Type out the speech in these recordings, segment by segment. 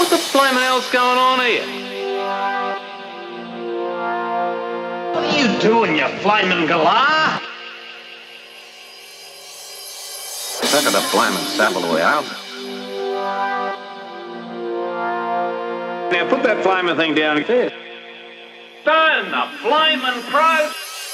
What the flaming hell's going on here? What are you doing, you flaming galah? Figure the Flamin Saveloy out. Now put that flaming thing down there. Burn the flaming pro!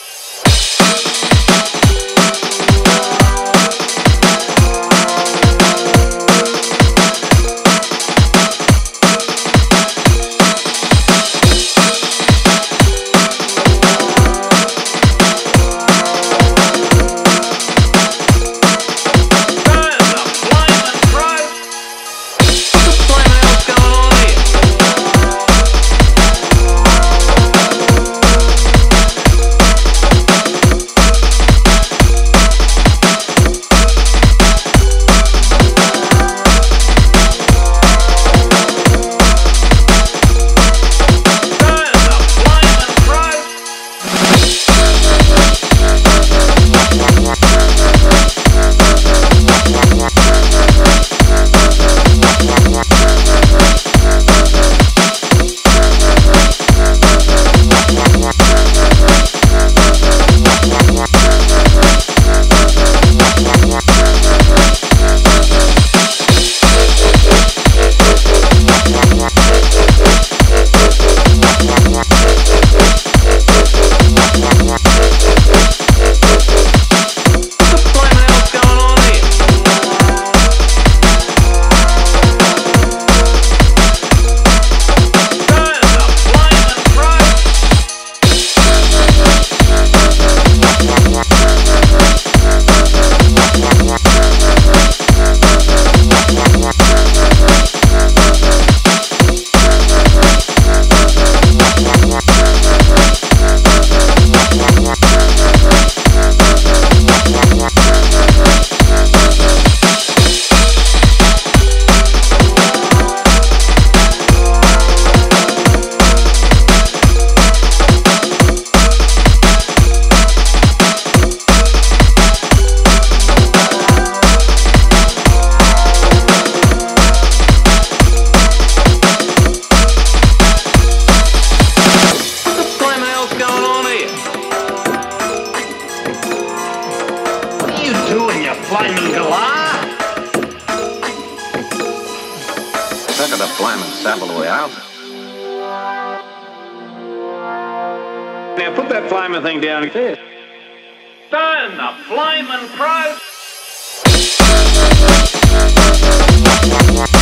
Flamin galah? Figure the Flamin Saveloy out. Now put that flaming thing down there. Burn the flaming pro!